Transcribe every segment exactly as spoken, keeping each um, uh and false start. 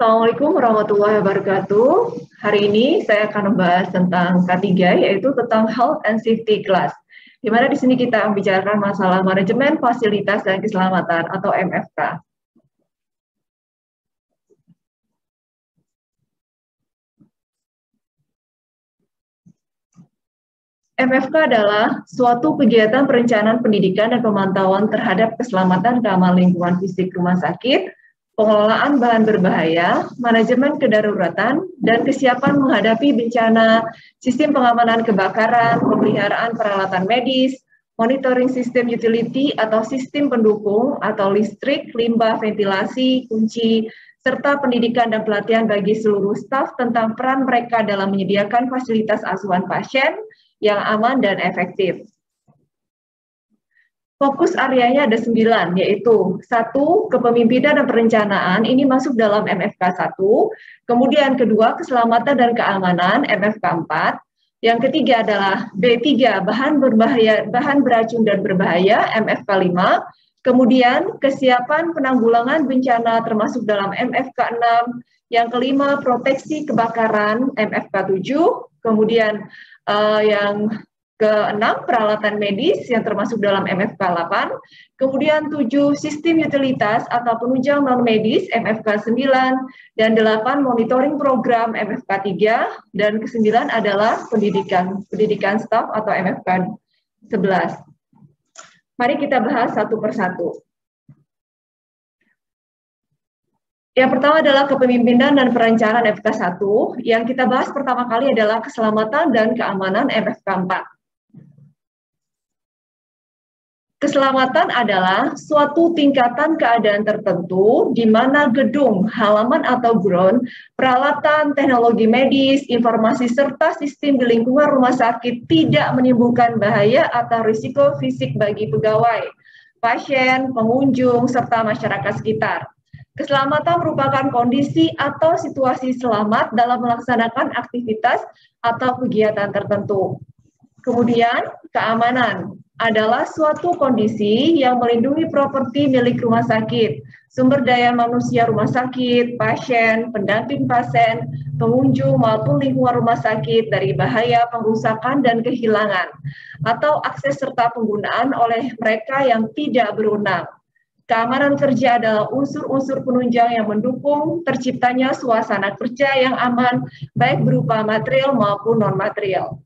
Assalamualaikum warahmatullahi wabarakatuh. Hari ini saya akan membahas tentang K tiga, yaitu tentang Health and Safety Class. Di mana di sini kita membicarakan masalah manajemen fasilitas dan keselamatan atau M F K. M F K adalah suatu kegiatan perencanaan pendidikan dan pemantauan terhadap keselamatan keamanan lingkungan fisik rumah sakit, pengelolaan bahan berbahaya, manajemen kedaruratan, dan kesiapan menghadapi bencana, sistem pengamanan kebakaran, pemeliharaan peralatan medis, monitoring sistem utility atau sistem pendukung atau listrik, limbah, ventilasi, kunci, serta pendidikan dan pelatihan bagi seluruh staf tentang peran mereka dalam menyediakan fasilitas asuhan pasien yang aman dan efektif. Fokus areanya ada sembilan, yaitu satu, kepemimpinan dan perencanaan, ini masuk dalam M F K satu, kemudian kedua, keselamatan dan keamanan, M F K empat, yang ketiga adalah B tiga, bahan berbahaya, bahan beracun dan berbahaya, M F K lima, kemudian kesiapan penanggulangan bencana termasuk dalam M F K enam, yang kelima, proteksi kebakaran, M F K tujuh, kemudian uh, yang keenam, peralatan medis yang termasuk dalam M F K delapan, kemudian tujuh, sistem utilitas atau penunjang non-medis M F K sembilan, dan delapan, monitoring program M F K tiga, dan kesembilan adalah pendidikan, pendidikan staf atau M F K sebelas. Mari kita bahas satu persatu. Yang pertama adalah kepemimpinan dan perencanaan M F K satu, yang kita bahas pertama kali adalah keselamatan dan keamanan M F K empat. Keselamatan adalah suatu tingkatan keadaan tertentu di mana gedung, halaman atau ground, peralatan, teknologi medis, informasi serta sistem di lingkungan rumah sakit tidak menimbulkan bahaya atau risiko fisik bagi pegawai, pasien, pengunjung, serta masyarakat sekitar. Keselamatan merupakan kondisi atau situasi selamat dalam melaksanakan aktivitas atau kegiatan tertentu. Kemudian, keamanan adalah suatu kondisi yang melindungi properti milik rumah sakit, sumber daya manusia rumah sakit, pasien, pendamping pasien, pengunjung maupun lingkungan rumah sakit dari bahaya pengrusakan dan kehilangan, atau akses serta penggunaan oleh mereka yang tidak berwenang. Keamanan kerja adalah unsur-unsur penunjang yang mendukung terciptanya suasana kerja yang aman, baik berupa material maupun non-material.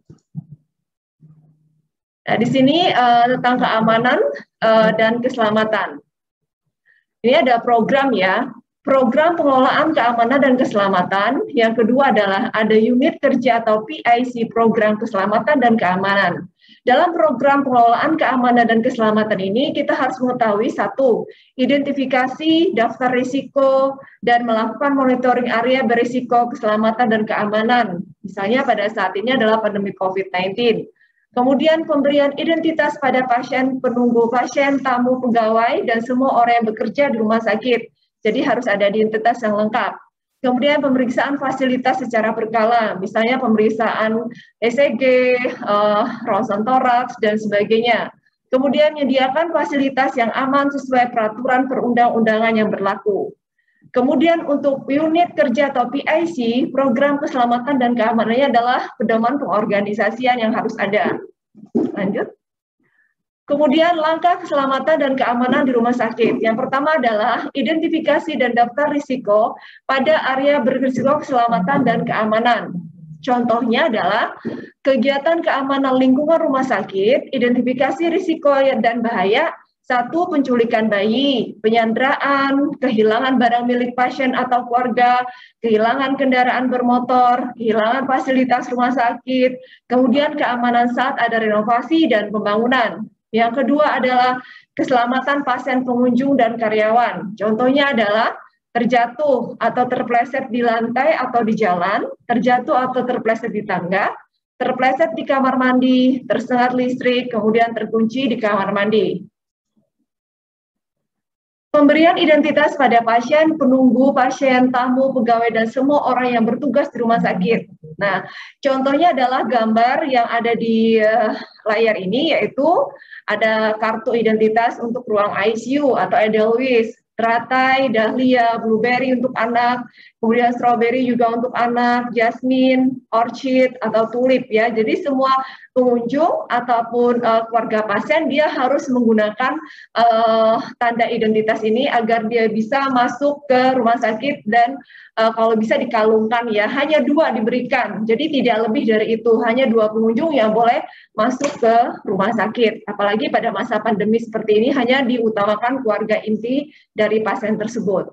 Nah, di sini uh, tentang keamanan uh, dan keselamatan. Ini ada program ya, program pengelolaan keamanan dan keselamatan. Yang kedua adalah ada unit kerja atau P I C, program keselamatan dan keamanan. Dalam program pengelolaan keamanan dan keselamatan ini, kita harus mengetahui satu, identifikasi daftar risiko dan melakukan monitoring area berisiko keselamatan dan keamanan. Misalnya pada saat ini adalah pandemi COVID sembilan belas. Kemudian pemberian identitas pada pasien, penunggu pasien, tamu, pegawai, dan semua orang yang bekerja di rumah sakit. Jadi harus ada identitas yang lengkap. Kemudian pemeriksaan fasilitas secara berkala, misalnya pemeriksaan E C G, uh, ronsen toraks, dan sebagainya. Kemudian menyediakan fasilitas yang aman sesuai peraturan perundang-undangan yang berlaku. Kemudian untuk unit kerja atau P I C, program keselamatan dan keamanannya adalah pedoman pengorganisasian yang harus ada. Lanjut. Kemudian langkah keselamatan dan keamanan di rumah sakit. Yang pertama adalah identifikasi dan daftar risiko pada area berisiko keselamatan dan keamanan. Contohnya adalah kegiatan keamanan lingkungan rumah sakit, identifikasi risiko dan bahaya. Satu, penculikan bayi, penyanderaan, kehilangan barang milik pasien atau keluarga, kehilangan kendaraan bermotor, kehilangan fasilitas rumah sakit, kemudian keamanan saat ada renovasi dan pembangunan. Yang kedua adalah keselamatan pasien, pengunjung, dan karyawan. Contohnya adalah terjatuh atau terpleset di lantai atau di jalan, terjatuh atau terpleset di tangga, terpleset di kamar mandi, tersengat listrik, kemudian terkunci di kamar mandi. Pemberian identitas pada pasien, penunggu, pasien, tamu, pegawai, dan semua orang yang bertugas di rumah sakit. Nah, contohnya adalah gambar yang ada di uh, layar ini, yaitu ada kartu identitas untuk ruang I C U atau Edelweiss. teratai, dahlia, blueberry untuk anak, kemudian strawberry juga untuk anak, jasmine, orchid atau tulip ya. Jadi semua pengunjung ataupun uh, keluarga pasien dia harus menggunakan uh, tanda identitas ini agar dia bisa masuk ke rumah sakit dan uh, kalau bisa dikalungkan ya. Hanya dua diberikan, jadi tidak lebih dari itu. Hanya dua pengunjung yang boleh masuk ke rumah sakit. Apalagi pada masa pandemi seperti ini hanya diutamakan keluarga inti dari pasien tersebut.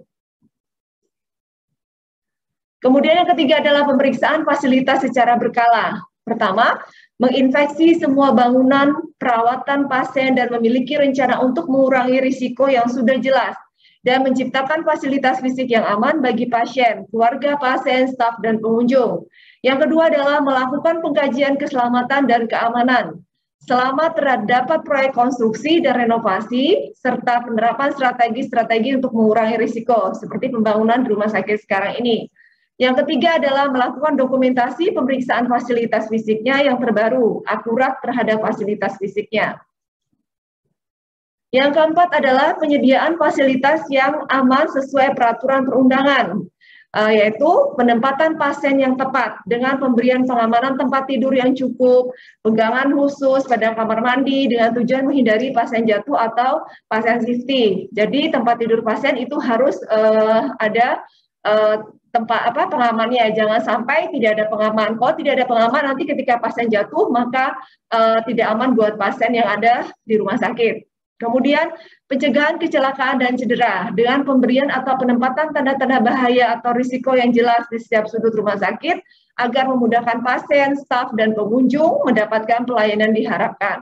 Kemudian yang ketiga adalah pemeriksaan fasilitas secara berkala. Pertama, menginspeksi semua bangunan, perawatan pasien dan memiliki rencana untuk mengurangi risiko yang sudah jelas dan menciptakan fasilitas fisik yang aman bagi pasien, keluarga pasien, staf, dan pengunjung. Yang kedua adalah melakukan pengkajian keselamatan dan keamanan selama terdapat proyek konstruksi dan renovasi, serta penerapan strategi-strategi untuk mengurangi risiko, seperti pembangunan di rumah sakit sekarang ini. Yang ketiga adalah melakukan dokumentasi pemeriksaan fasilitas fisiknya yang terbaru, akurat terhadap fasilitas fisiknya. Yang keempat adalah penyediaan fasilitas yang aman sesuai peraturan perundangan, yaitu penempatan pasien yang tepat dengan pemberian pengamanan tempat tidur yang cukup, pegangan khusus pada kamar mandi dengan tujuan menghindari pasien jatuh atau pasien safety. Jadi tempat tidur pasien itu harus uh, ada uh, tempat apa pengamannya, jangan sampai tidak ada pengaman. Kalau tidak ada pengaman nanti ketika pasien jatuh maka uh, tidak aman buat pasien yang ada di rumah sakit. Kemudian pencegahan kecelakaan dan cedera dengan pemberian atau penempatan tanda-tanda bahaya atau risiko yang jelas di setiap sudut rumah sakit agar memudahkan pasien, staf, dan pengunjung mendapatkan pelayanan diharapkan.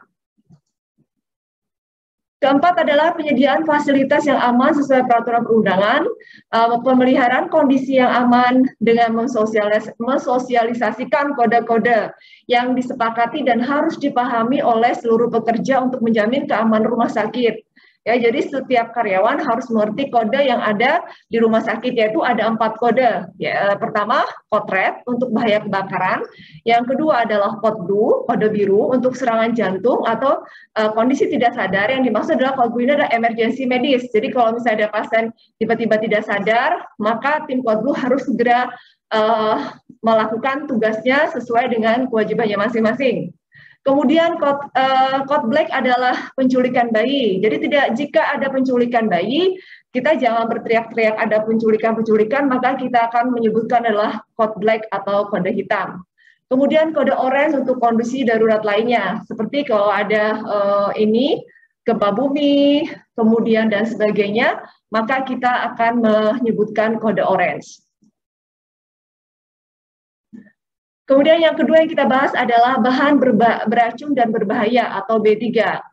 Keempat adalah penyediaan fasilitas yang aman sesuai peraturan perundangan, uh, pemeliharaan kondisi yang aman dengan mensosialis mensosialisasikan kode-kode yang disepakati dan harus dipahami oleh seluruh pekerja untuk menjamin keamanan rumah sakit. Ya, jadi setiap karyawan harus mengerti kode yang ada di rumah sakit, yaitu ada empat kode. Ya, pertama, code red untuk bahaya kebakaran. Yang kedua adalah code blue, kode biru untuk serangan jantung atau uh, kondisi tidak sadar. Yang dimaksud adalah code blue ini adalah emergency medis. Jadi kalau misalnya ada pasien tiba-tiba tidak sadar, maka tim code blue harus segera uh, melakukan tugasnya sesuai dengan kewajibannya masing-masing. Kemudian code, uh, code black adalah penculikan bayi. Jadi tidak jika ada penculikan bayi, kita jangan berteriak-teriak ada penculikan-penculikan, maka kita akan menyebutkan adalah code black atau kode hitam. Kemudian kode orange untuk kondisi darurat lainnya, seperti kalau ada uh, ini gempa bumi, kemudian dan sebagainya, maka kita akan menyebutkan kode orange. Kemudian yang kedua yang kita bahas adalah bahan beracun dan berbahaya atau B tiga.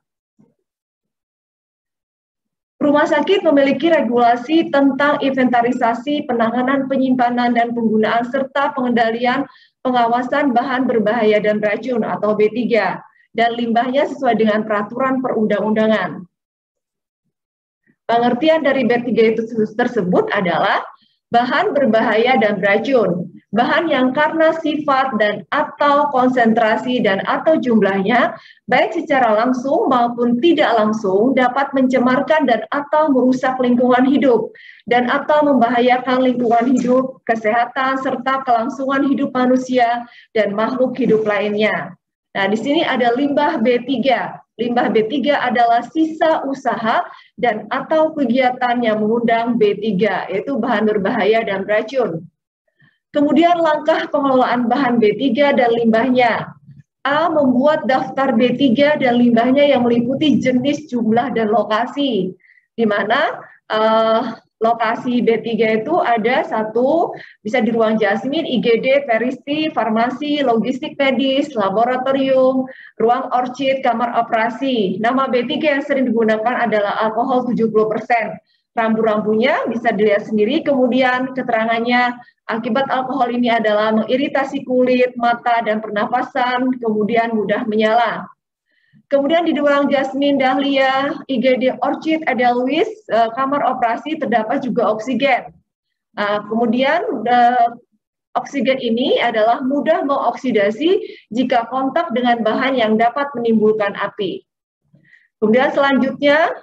Rumah sakit memiliki regulasi tentang inventarisasi, penanganan, penyimpanan, dan penggunaan serta pengendalian pengawasan bahan berbahaya dan beracun atau B tiga dan limbahnya sesuai dengan peraturan perundang-undangan. Pengertian dari B tiga itu tersebut adalah bahan berbahaya dan beracun, bahan yang karena sifat dan atau konsentrasi dan atau jumlahnya, baik secara langsung maupun tidak langsung, dapat mencemarkan dan atau merusak lingkungan hidup, dan atau membahayakan lingkungan hidup, kesehatan, serta kelangsungan hidup manusia dan makhluk hidup lainnya. Nah, di sini ada limbah B tiga. Limbah B tiga adalah sisa usaha dan atau kegiatan yang mengundang B tiga, yaitu bahan berbahaya dan beracun. Kemudian langkah pengelolaan bahan B tiga dan limbahnya. A. Membuat daftar B tiga dan limbahnya yang meliputi jenis, jumlah, dan lokasi. Di mana uh, lokasi B tiga itu ada satu, bisa di ruang Jasmine, I G D, peristi, farmasi, logistik medis, laboratorium, ruang orchid, kamar operasi. Nama B tiga yang sering digunakan adalah alkohol tujuh puluh persen. Rambu-rambunya bisa dilihat sendiri, kemudian keterangannya akibat alkohol ini adalah mengiritasi kulit, mata, dan pernapasan, kemudian mudah menyala. Kemudian di ruang Jasmine, Dahlia, I G D, Orchid, Edelweiss, uh, kamar operasi terdapat juga oksigen. Uh, kemudian uh, oksigen ini adalah mudah mengoksidasi jika kontak dengan bahan yang dapat menimbulkan api. Kemudian selanjutnya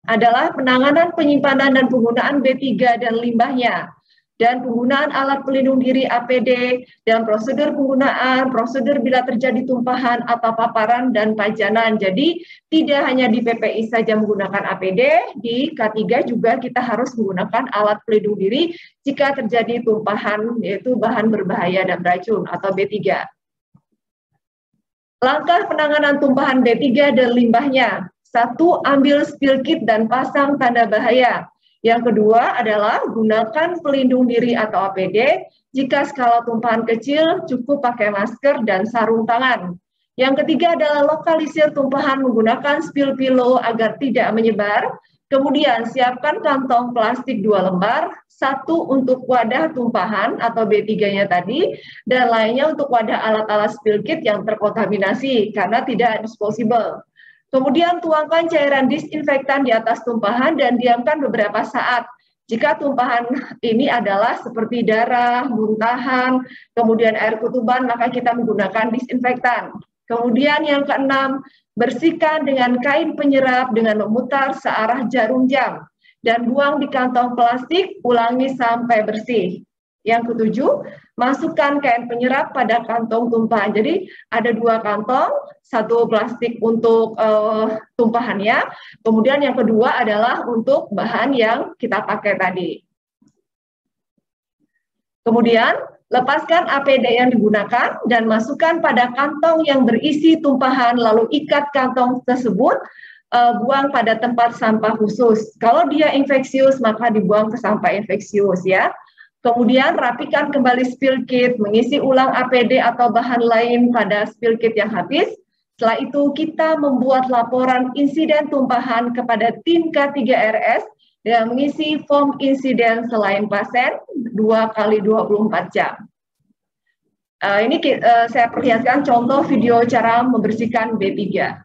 adalah penanganan, penyimpanan, dan penggunaan B tiga dan limbahnya, dan penggunaan alat pelindung diri A P D, dan prosedur penggunaan, prosedur bila terjadi tumpahan atau paparan dan pajanan. Jadi tidak hanya di P P I saja menggunakan A P D, di K tiga juga kita harus menggunakan alat pelindung diri jika terjadi tumpahan, yaitu bahan berbahaya dan beracun atau B tiga. Langkah penanganan tumpahan B tiga dan limbahnya. Satu, ambil spill kit dan pasang tanda bahaya. Yang kedua adalah gunakan pelindung diri atau A P D. Jika skala tumpahan kecil, cukup pakai masker dan sarung tangan. Yang ketiga adalah lokalisir tumpahan menggunakan spill pillow agar tidak menyebar. Kemudian siapkan kantong plastik dua lembar, satu untuk wadah tumpahan atau B tiga-nya tadi, dan lainnya untuk wadah alat-alat spill kit yang terkontaminasi karena tidak disposable. Kemudian tuangkan cairan disinfektan di atas tumpahan dan diamkan beberapa saat. Jika tumpahan ini adalah seperti darah, muntahan, kemudian air kutuban, maka kita menggunakan disinfektan. Kemudian yang keenam, bersihkan dengan kain penyerap dengan memutar searah jarum jam dan buang di kantong plastik, ulangi sampai bersih. Yang ketujuh, masukkan kain penyerap pada kantong tumpahan. Jadi ada dua kantong, satu plastik untuk uh, tumpahannya, kemudian yang kedua adalah untuk bahan yang kita pakai tadi. Kemudian lepaskan A P D yang digunakan dan masukkan pada kantong yang berisi tumpahan, lalu ikat kantong tersebut, uh, buang pada tempat sampah khusus. Kalau dia infeksius, maka dibuang ke sampah infeksius ya. Kemudian rapikan kembali spill kit, mengisi ulang A P D atau bahan lain pada spill kit yang habis. Setelah itu kita membuat laporan insiden tumpahan kepada tim K tiga R S dengan mengisi form insiden selain pasien dua kali dua puluh empat jam. Uh, ini uh, saya perlihatkan contoh video cara membersihkan B tiga.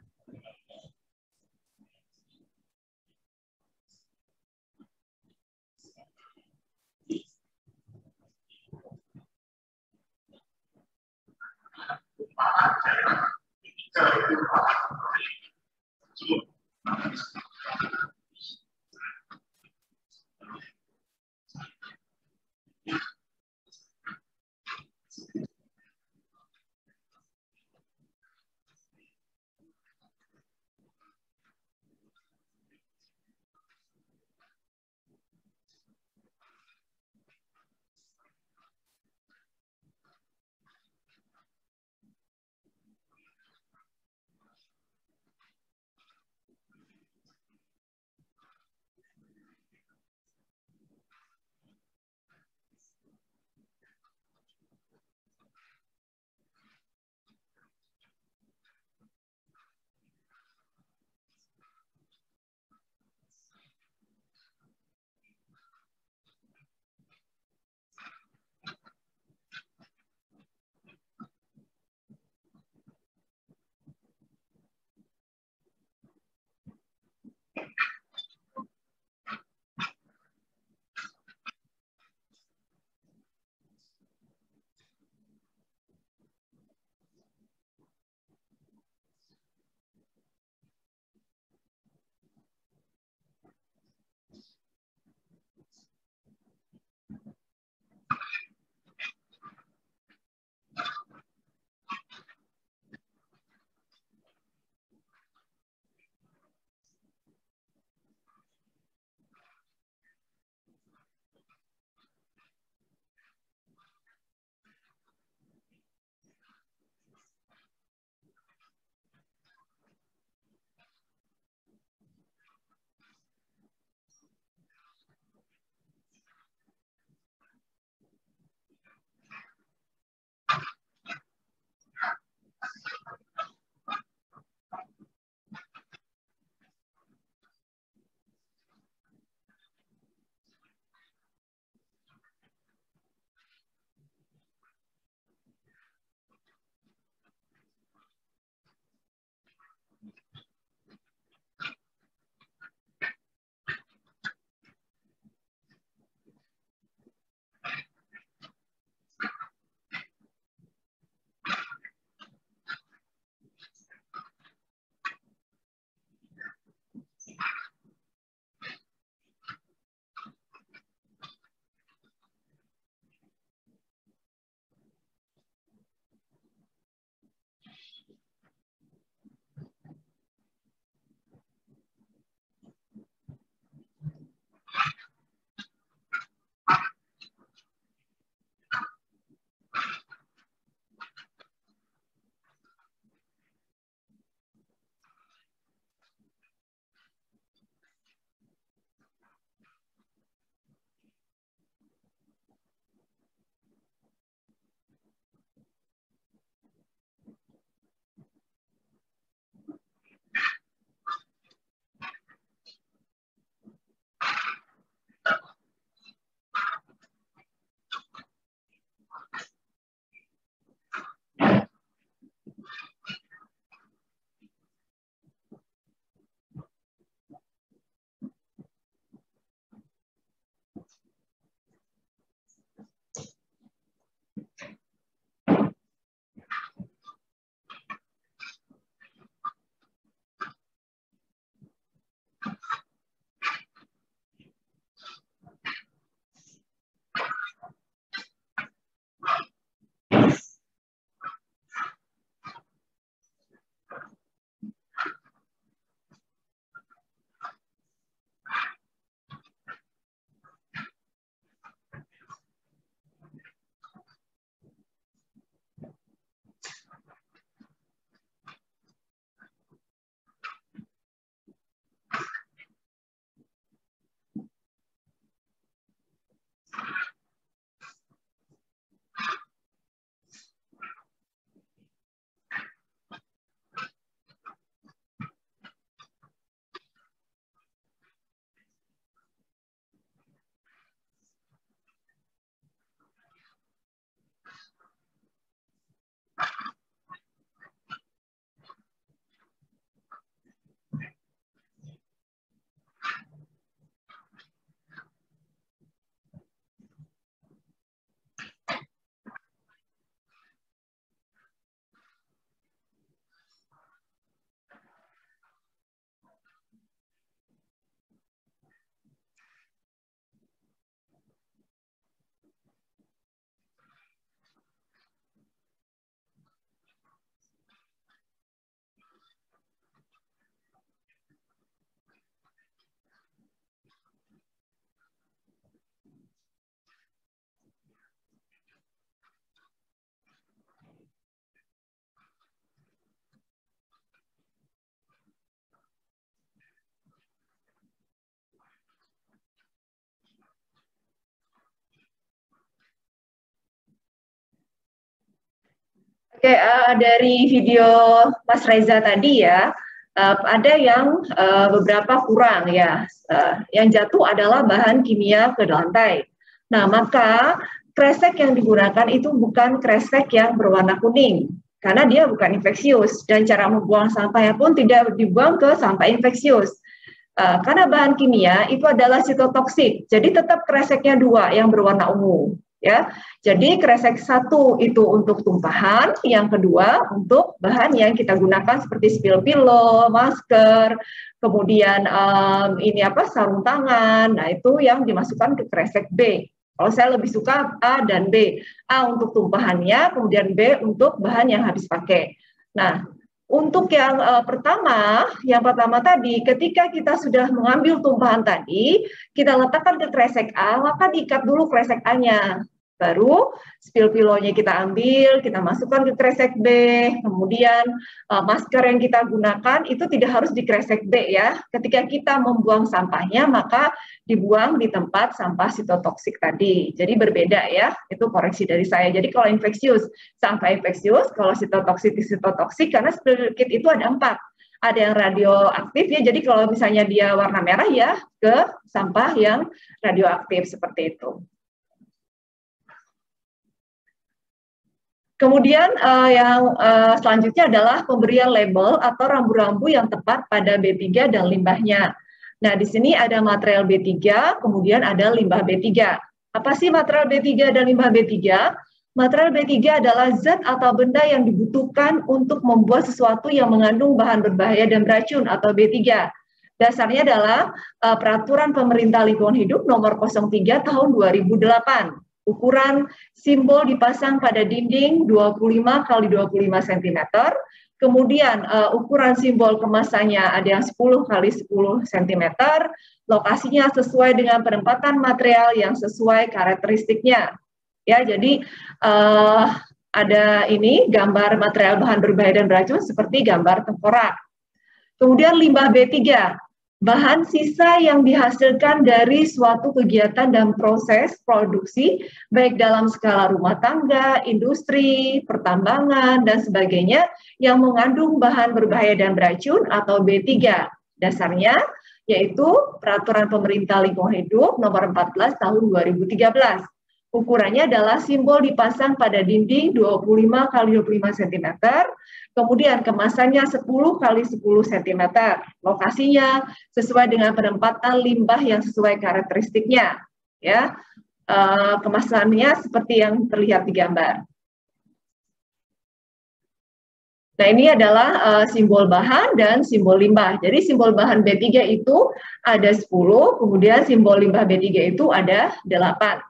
Oke, uh, dari video Mas Reza tadi ya, uh, ada yang uh, beberapa kurang ya. Uh, yang jatuh adalah bahan kimia ke lantai. Nah, maka kresek yang digunakan itu bukan kresek yang berwarna kuning, karena dia bukan infeksius, dan cara membuang sampahnya pun tidak dibuang ke sampah infeksius. Uh, karena bahan kimia itu adalah sitotoksik, jadi tetap kreseknya dua yang berwarna ungu. Ya, jadi kresek satu itu untuk tumpahan, yang kedua untuk bahan yang kita gunakan seperti spill pillow, masker, kemudian um, ini apa sarung tangan. Nah itu yang dimasukkan ke kresek B. Kalau saya lebih suka A dan B. A untuk tumpahannya, kemudian B untuk bahan yang habis pakai. Nah untuk yang uh, pertama, yang pertama tadi, ketika kita sudah mengambil tumpahan tadi, kita letakkan ke kresek A, maka diikat dulu kresek A-nya. Baru spill pillow-nya kita ambil, kita masukkan ke kresek B, kemudian uh, masker yang kita gunakan itu tidak harus di kresek B ya. Ketika kita membuang sampahnya, maka dibuang di tempat sampah sitotoksik tadi. Jadi berbeda ya, itu koreksi dari saya. Jadi kalau infeksius, sampah infeksius, kalau sitotoksik, sitotoksik, karena spill kit itu ada empat. Ada yang radioaktif ya, jadi kalau misalnya dia warna merah ya, ke sampah yang radioaktif seperti itu. Kemudian uh, yang uh, selanjutnya adalah pemberian label atau rambu-rambu yang tepat pada B tiga dan limbahnya. Nah, di sini ada material B tiga, kemudian ada limbah B tiga. Apa sih material B tiga dan limbah B tiga? Material B tiga adalah zat atau benda yang dibutuhkan untuk membuat sesuatu yang mengandung bahan berbahaya dan beracun atau B tiga. Dasarnya adalah uh, Peraturan Pemerintah Lingkungan Hidup nomor nol tiga tahun dua ribu delapan. Ukuran simbol dipasang pada dinding dua puluh lima kali dua puluh lima sentimeter. Kemudian uh, ukuran simbol kemasannya ada yang sepuluh kali sepuluh sentimeter. Lokasinya sesuai dengan penempatan material yang sesuai karakteristiknya. Ya, jadi uh, ada ini gambar material bahan berbahaya dan beracun seperti gambar tengkorak. Kemudian limbah B tiga. Bahan sisa yang dihasilkan dari suatu kegiatan dan proses produksi, baik dalam skala rumah tangga, industri, pertambangan, dan sebagainya, yang mengandung bahan berbahaya dan beracun atau B tiga. Dasarnya yaitu Peraturan Pemerintah Lingkungan Hidup nomor empat belas tahun dua ribu tiga belas. Ukurannya adalah simbol dipasang pada dinding dua puluh lima kali dua puluh lima sentimeter, kemudian kemasannya sepuluh kali sepuluh sentimeter. Lokasinya sesuai dengan penempatan limbah yang sesuai karakteristiknya. Ya, e, kemasannya seperti yang terlihat di gambar. Nah, ini adalah uh, simbol bahan dan simbol limbah. Jadi simbol bahan B tiga itu ada sepuluh, kemudian simbol limbah B tiga itu ada delapan.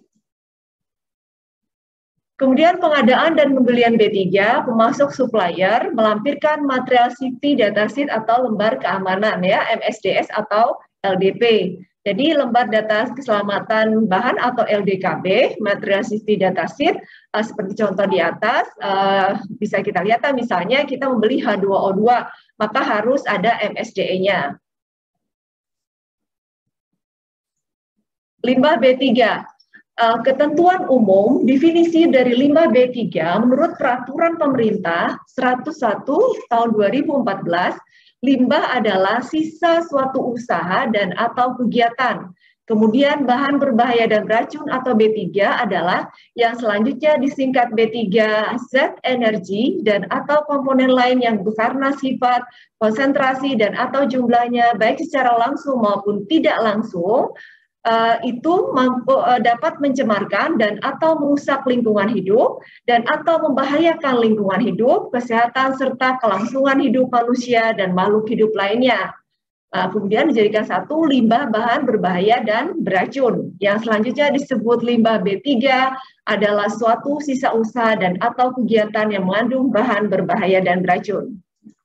Kemudian pengadaan dan pembelian B tiga, pemasok supplier melampirkan material safety datasheet atau lembar keamanan ya, M S D S atau L D P. Jadi lembar data keselamatan bahan atau L D K B, material safety datasheet, uh, seperti contoh di atas, uh, bisa kita lihat misalnya kita membeli H dua O dua, maka harus ada M S D E-nya. Limbah B tiga. uh, ketentuan umum definisi dari limbah B tiga menurut peraturan pemerintah seratus satu tahun dua ribu empat belas, limbah adalah sisa suatu usaha dan atau kegiatan. Kemudian bahan berbahaya dan beracun atau B tiga adalah yang selanjutnya disingkat B tiga zat energi dan atau komponen lain yang karena sifat, konsentrasi dan atau jumlahnya baik secara langsung maupun tidak langsung uh, itu mampu uh, dapat mencemarkan dan atau merusak lingkungan hidup dan atau membahayakan lingkungan hidup, kesehatan serta kelangsungan hidup manusia dan makhluk hidup lainnya. Uh, kemudian dijadikan satu limbah bahan berbahaya dan beracun. Yang selanjutnya disebut limbah B tiga adalah suatu sisa usaha dan atau kegiatan yang mengandung bahan berbahaya dan beracun.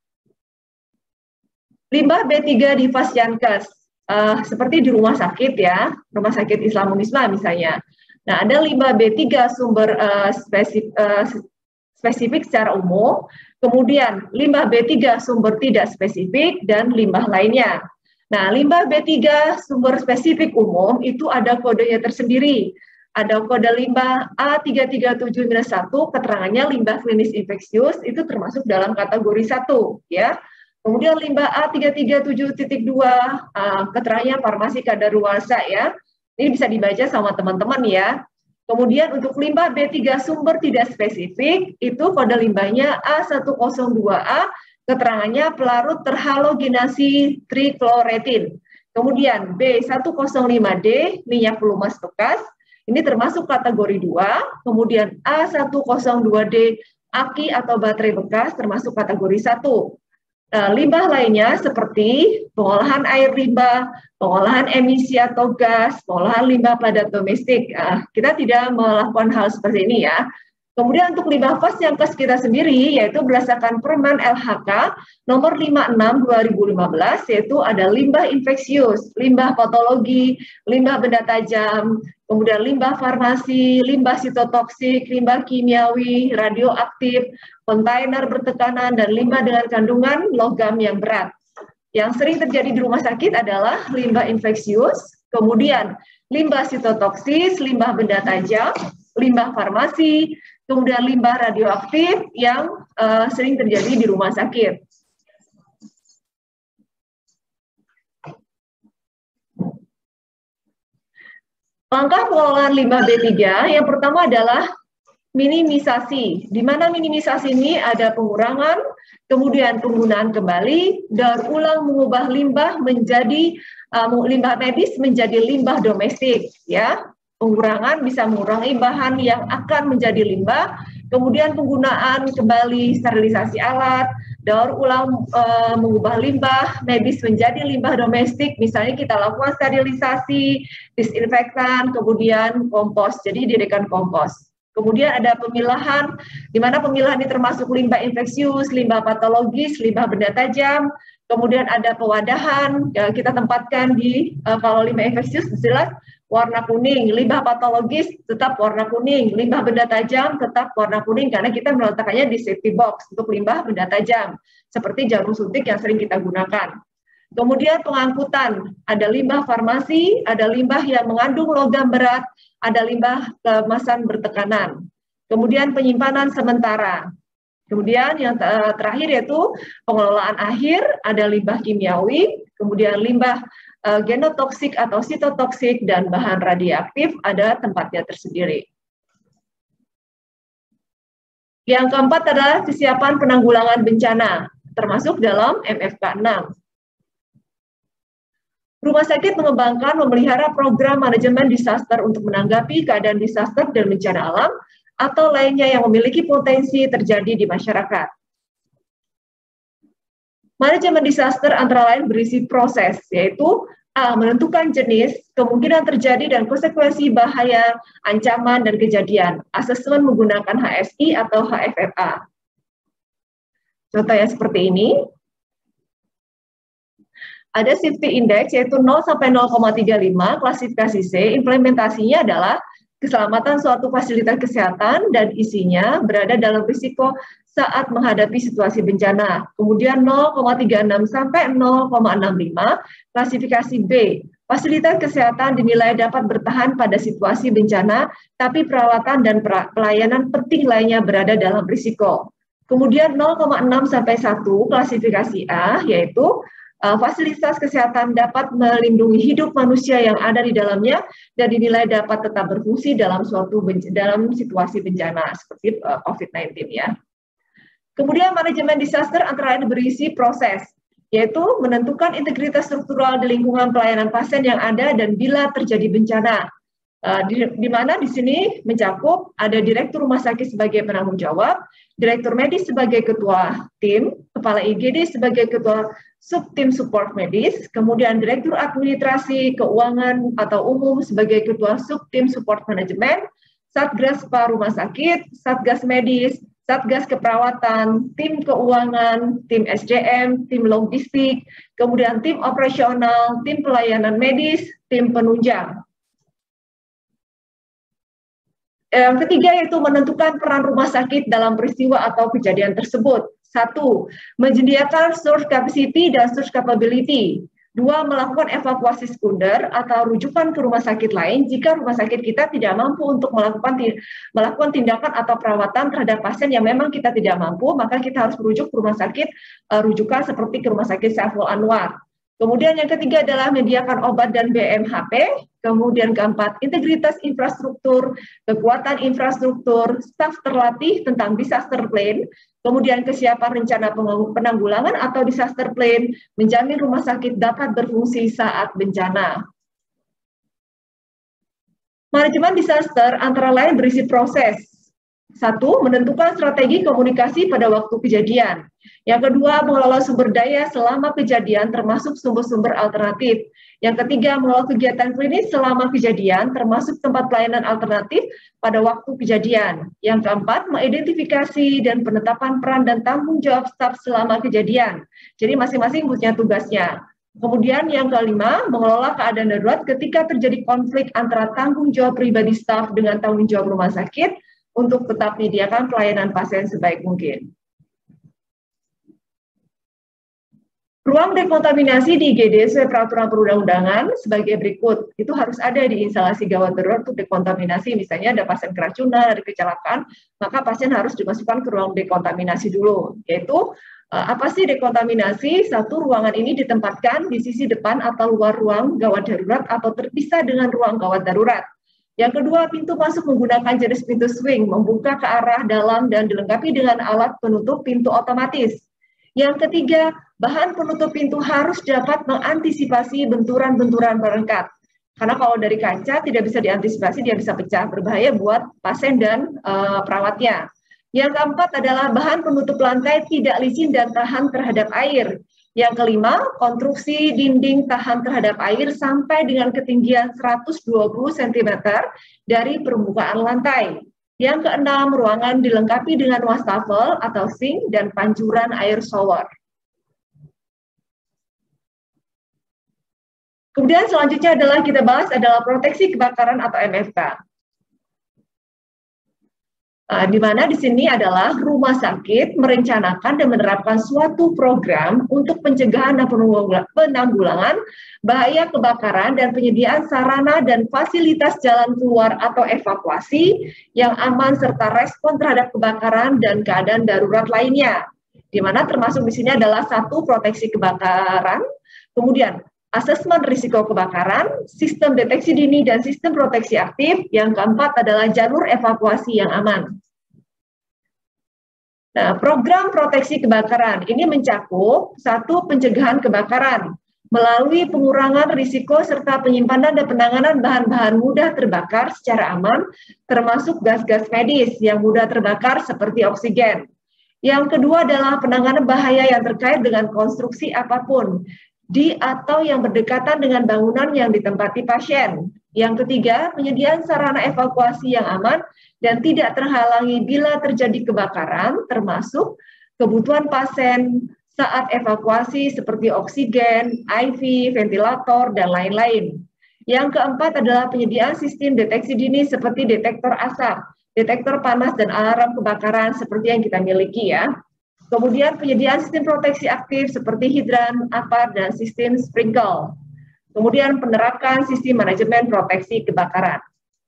Limbah B tiga di Fasyankes, uh, seperti di rumah sakit ya, rumah sakit Islam Unisma misalnya. Nah, ada limbah B tiga sumber uh, spesifik, uh, spesifik secara umum, kemudian limbah B tiga sumber tidak spesifik, dan limbah lainnya. Nah, limbah B tiga sumber spesifik umum itu ada kodenya tersendiri. Ada kode limbah A tiga tiga tujuh satu, keterangannya limbah klinis infeksius, itu termasuk dalam kategori satu. Ya. Kemudian limbah A tiga tiga tujuh titik dua, uh, keterangannya farmasi kadaluarsa ya. Ini bisa dibaca sama teman-teman ya. Kemudian untuk limbah B tiga sumber tidak spesifik, itu kode limbahnya A seratus dua A, keterangannya pelarut terhalogenasi trikloretin. Kemudian B seratus lima D, minyak pelumas bekas, ini termasuk kategori dua. Kemudian A seratus dua D, aki atau baterai bekas, termasuk kategori satu. Nah, limbah lainnya seperti pengolahan air limbah, pengolahan emisi atau gas, pengolahan limbah padat domestik. Nah, kita tidak melakukan hal seperti ini ya. Kemudian untuk limbah Fasyankes kita sendiri, yaitu berdasarkan Permen L H K nomor lima puluh enam dua ribu lima belas, yaitu ada limbah infeksius, limbah patologi, limbah benda tajam, kemudian limbah farmasi, limbah sitotoksik, limbah kimiawi, radioaktif, kontainer bertekanan, dan limbah dengan kandungan logam yang berat. Yang sering terjadi di rumah sakit adalah limbah infeksius, kemudian limbah sitotoksis, limbah benda tajam, limbah farmasi, kemudian limbah radioaktif yang uh, sering terjadi di rumah sakit. Langkah pengelolaan limbah B tiga yang pertama adalah minimisasi. Di mana minimisasi ini ada pengurangan, kemudian penggunaan kembali, daur ulang mengubah limbah menjadi uh, limbah medis menjadi limbah domestik, ya. Pengurangan bisa mengurangi bahan yang akan menjadi limbah, kemudian penggunaan kembali sterilisasi alat, daur ulang e, mengubah limbah medis menjadi limbah domestik, misalnya kita lakukan sterilisasi, disinfektan, kemudian kompos, jadi dijadikan kompos. Kemudian ada pemilahan, di mana pemilahan ini termasuk limbah infeksius, limbah patologis, limbah benda tajam, kemudian ada pewadahan, ya, kita tempatkan di, e, kalau limbah infeksius jelas warna kuning, limbah patologis tetap warna kuning, limbah benda tajam tetap warna kuning karena kita meletakkannya di safety box untuk limbah benda tajam, seperti jarum suntik yang sering kita gunakan. Kemudian pengangkutan, ada limbah farmasi, ada limbah yang mengandung logam berat, ada limbah kemasan bertekanan. Kemudian penyimpanan sementara. Kemudian yang terakhir yaitu pengelolaan akhir, ada limbah kimiawi, kemudian limbah Uh, genotoksik atau sitotoksik, dan bahan radioaktif ada tempatnya tersendiri. Yang keempat adalah kesiapan penanggulangan bencana, termasuk dalam M F K enam. Rumah sakit mengembangkan memelihara program manajemen disaster untuk menanggapi keadaan disaster dan bencana alam atau lainnya yang memiliki potensi terjadi di masyarakat. Manajemen disaster antara lain berisi proses, yaitu A. Menentukan jenis, kemungkinan terjadi dan konsekuensi bahaya, ancaman, dan kejadian. Asesmen menggunakan H S I atau H F F A. Contoh yang seperti ini. Ada safety index, yaitu nol sampai nol koma tiga lima, klasifikasi C, implementasinya adalah keselamatan suatu fasilitas kesehatan dan isinya berada dalam risiko saat menghadapi situasi bencana. Kemudian nol koma tiga enam sampai nol koma enam lima, klasifikasi B, Fasilitas kesehatan dinilai dapat bertahan pada situasi bencana, tapi perawatan dan pelayanan penting lainnya berada dalam risiko. Kemudian nol koma enam sampai satu klasifikasi A, yaitu uh, fasilitas kesehatan dapat melindungi hidup manusia yang ada di dalamnya dan dinilai dapat tetap berfungsi dalam suatu dalam situasi bencana seperti uh, COVID sembilan belas ya. Kemudian manajemen disaster antara lain berisi proses, yaitu menentukan integritas struktural di lingkungan pelayanan pasien yang ada dan bila terjadi bencana. Uh, di, di mana di sini mencakup ada direktur rumah sakit sebagai penanggung jawab, direktur medis sebagai ketua tim, kepala I G D sebagai ketua subtim support medis, kemudian direktur administrasi keuangan atau umum sebagai ketua subtim support manajemen, satgas rumah sakit, satgas medis, satgas keperawatan, tim keuangan, tim S D M, tim logistik, kemudian tim operasional, tim pelayanan medis, tim penunjang. Yang ketiga yaitu menentukan peran rumah sakit dalam peristiwa atau kejadian tersebut. Satu, menyediakan source capacity dan source capability. Dua, melakukan evakuasi sekunder atau rujukan ke rumah sakit lain jika rumah sakit kita tidak mampu untuk melakukan melakukan tindakan atau perawatan terhadap pasien yang memang kita tidak mampu, maka kita harus merujuk ke rumah sakit uh, rujukan seperti ke rumah sakit Saiful Anwar. Kemudian yang ketiga adalah menyediakan obat dan B M H P. Kemudian keempat, integritas infrastruktur, kekuatan infrastruktur, staf terlatih tentang disaster plan, kemudian kesiapan rencana penanggulangan atau disaster plan, menjamin rumah sakit dapat berfungsi saat bencana. Manajemen disaster antara lain berisi proses. Satu, menentukan strategi komunikasi pada waktu kejadian. Yang kedua, mengelola sumber daya selama kejadian termasuk sumber-sumber alternatif. Yang ketiga, mengelola kegiatan klinis selama kejadian termasuk tempat pelayanan alternatif pada waktu kejadian. Yang keempat, mengidentifikasi dan penetapan peran dan tanggung jawab staf selama kejadian. Jadi masing-masing punya tugasnya. Kemudian yang kelima, mengelola keadaan darurat ketika terjadi konflik antara tanggung jawab pribadi staf dengan tanggung jawab rumah sakit untuk tetap menyediakan pelayanan pasien sebaik mungkin. Ruang dekontaminasi di I G D sesuai peraturan perundang-undangan sebagai berikut. Itu harus ada di instalasi gawat darurat untuk dekontaminasi. Misalnya ada pasien keracunan, ada kecelakaan, maka pasien harus dimasukkan ke ruang dekontaminasi dulu. Yaitu apa sih dekontaminasi? Satu, ruangan ini ditempatkan di sisi depan atau luar ruang gawat darurat atau terpisah dengan ruang gawat darurat. Yang kedua, pintu masuk menggunakan jenis pintu swing, membuka ke arah dalam dan dilengkapi dengan alat penutup pintu otomatis. Yang ketiga, bahan penutup pintu harus dapat mengantisipasi benturan-benturan perangkat. Karena kalau dari kaca tidak bisa diantisipasi, dia bisa pecah, berbahaya buat pasien dan uh, perawatnya. Yang keempat adalah bahan penutup lantai tidak licin dan tahan terhadap air. Yang kelima, konstruksi dinding tahan terhadap air sampai dengan ketinggian seratus dua puluh sentimeter dari permukaan lantai. Yang keenam, ruangan dilengkapi dengan wastafel atau sink dan pancuran air shower. Kemudian selanjutnya adalah kita bahas adalah proteksi kebakaran atau M F K. Uh, di mana di sini adalah rumah sakit merencanakan dan menerapkan suatu program untuk pencegahan dan penanggulangan bahaya kebakaran dan penyediaan sarana dan fasilitas jalan keluar atau evakuasi yang aman serta respon terhadap kebakaran dan keadaan darurat lainnya. Di mana termasuk di sini adalah satu, proteksi kebakaran, kemudian asesmen risiko kebakaran, sistem deteksi dini dan sistem proteksi aktif. Yang keempat adalah jalur evakuasi yang aman. Nah, program proteksi kebakaran ini mencakup satu, pencegahan kebakaran melalui pengurangan risiko serta penyimpanan dan penanganan bahan-bahan mudah terbakar secara aman, termasuk gas-gas medis yang mudah terbakar seperti oksigen. Yang kedua adalah penanganan bahaya yang terkait dengan konstruksi apapun di atau yang berdekatan dengan bangunan yang ditempati pasien. Yang ketiga, penyediaan sarana evakuasi yang aman dan tidak terhalangi bila terjadi kebakaran, termasuk kebutuhan pasien saat evakuasi seperti oksigen, I V, ventilator, dan lain-lain. Yang keempat adalah penyediaan sistem deteksi dini seperti detektor asap, detektor panas, dan alarm kebakaran seperti yang kita miliki ya. Kemudian penyediaan sistem proteksi aktif seperti hidran, apar, dan sistem sprinkle. Kemudian penerapan sistem manajemen proteksi kebakaran.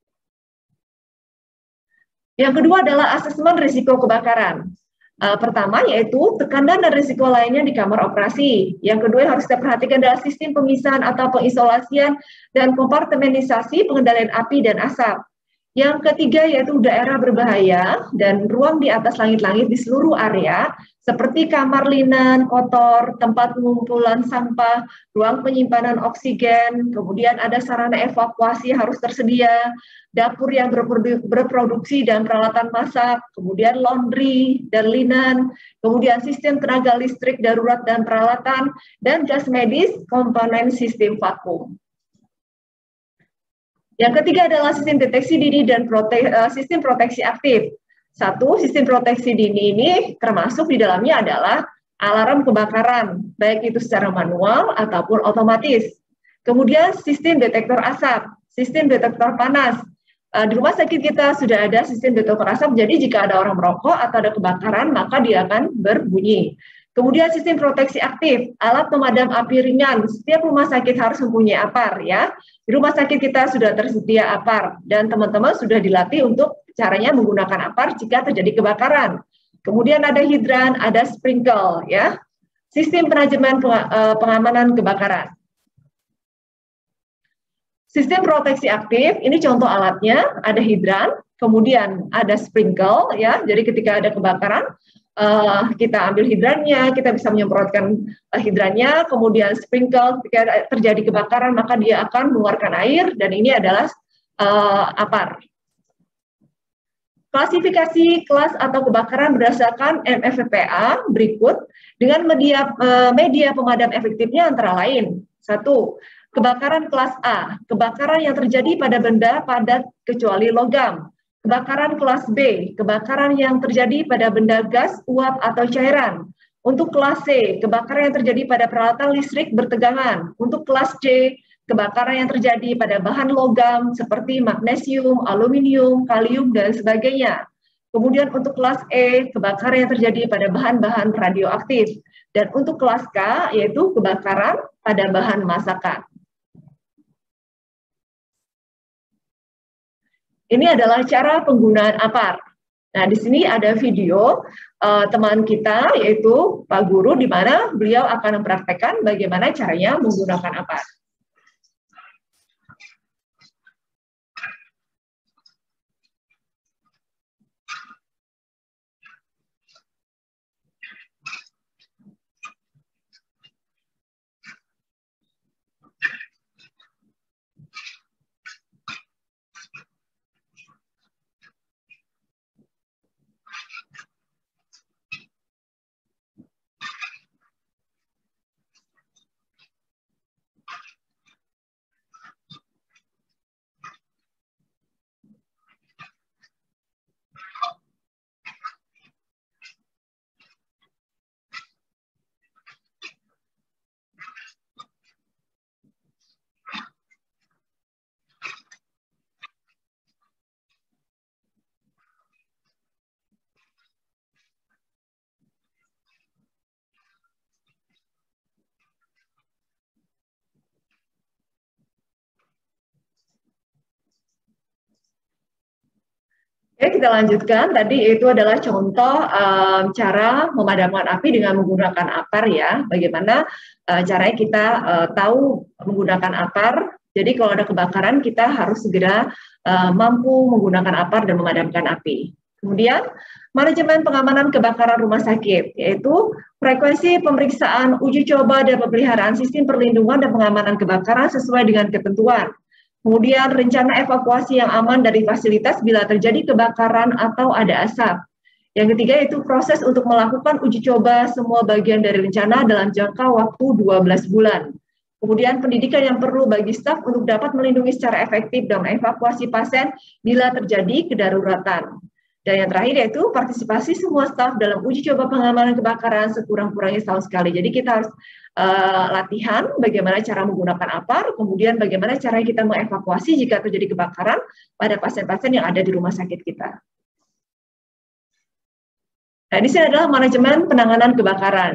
Yang kedua adalah asesmen risiko kebakaran. Uh, pertama yaitu tekanan dan risiko lainnya di kamar operasi. Yang kedua yang harus kita perhatikan adalah sistem pemisahan atau pengisolasian dan kompartementasi pengendalian api dan asap. Yang ketiga yaitu daerah berbahaya dan ruang di atas langit-langit di seluruh area seperti kamar linen, kotor, tempat pengumpulan sampah, ruang penyimpanan oksigen, kemudian ada sarana evakuasi harus tersedia, dapur yang berprodu berproduksi dan peralatan masak, kemudian laundry dan linen, kemudian sistem tenaga listrik darurat dan peralatan, dan gas medis, komponen sistem vakum. Yang ketiga adalah sistem deteksi dini dan prote uh, sistem proteksi aktif. Satu, sistem proteksi dini ini termasuk di dalamnya adalah alarm kebakaran, baik itu secara manual ataupun otomatis. Kemudian sistem detektor asap, sistem detektor panas. Uh, di rumah sakit kita sudah ada sistem detektor asap, jadi jika ada orang merokok atau ada kebakaran, maka dia akan berbunyi. Kemudian sistem proteksi aktif, alat pemadam api ringan. Setiap rumah sakit harus mempunyai apar ya. Di rumah sakit kita sudah tersedia apar dan teman-teman sudah dilatih untuk caranya menggunakan apar jika terjadi kebakaran. Kemudian ada hidran, ada sprinkle ya. Sistem manajemen pengamanan kebakaran. Sistem proteksi aktif, ini contoh alatnya, ada hidran, kemudian ada sprinkle ya. Jadi ketika ada kebakaran, Uh, kita ambil hidrannya, kita bisa menyemprotkan uh, hidrannya, kemudian sprinkle ketika terjadi kebakaran maka dia akan mengeluarkan air dan ini adalah uh, apar. Klasifikasi kelas atau kebakaran berdasarkan M F P A berikut dengan media uh, media pemadam efektifnya antara lain. Satu, kebakaran kelas A, kebakaran yang terjadi pada benda padat kecuali logam. Kebakaran kelas B, kebakaran yang terjadi pada benda gas, uap, atau cairan. Untuk kelas C, kebakaran yang terjadi pada peralatan listrik bertegangan. Untuk kelas D, kebakaran yang terjadi pada bahan logam seperti magnesium, aluminium, kalium, dan sebagainya. Kemudian untuk kelas E, kebakaran yang terjadi pada bahan-bahan radioaktif. Dan untuk kelas K, yaitu kebakaran pada bahan masakan. Ini adalah cara penggunaan apar. Nah, di sini ada video uh, teman kita, yaitu Pak Guru, di mana beliau akan mempraktekkan bagaimana caranya menggunakan apar. Oke, kita lanjutkan. Tadi itu adalah contoh um, cara memadamkan api dengan menggunakan apar ya. Bagaimana uh, caranya kita uh, tahu menggunakan apar. Jadi kalau ada kebakaran kita harus segera uh, mampu menggunakan apar dan memadamkan api. Kemudian manajemen pengamanan kebakaran rumah sakit, yaitu frekuensi pemeriksaan, uji coba dan pemeliharaan sistem perlindungan dan pengamanan kebakaran sesuai dengan ketentuan. Kemudian rencana evakuasi yang aman dari fasilitas bila terjadi kebakaran atau ada asap. Yang ketiga yaitu proses untuk melakukan uji coba semua bagian dari rencana dalam jangka waktu dua belas bulan. Kemudian pendidikan yang perlu bagi staf untuk dapat melindungi secara efektif dan evakuasi pasien bila terjadi kedaruratan. Dan yang terakhir yaitu partisipasi semua staf dalam uji coba pengamanan kebakaran sekurang-kurangnya setahun sekali. Jadi kita harus uh, latihan bagaimana cara menggunakan apar, kemudian bagaimana cara kita mengevakuasi jika terjadi kebakaran pada pasien-pasien yang ada di rumah sakit kita. Nah, di sini adalah manajemen penanganan kebakaran.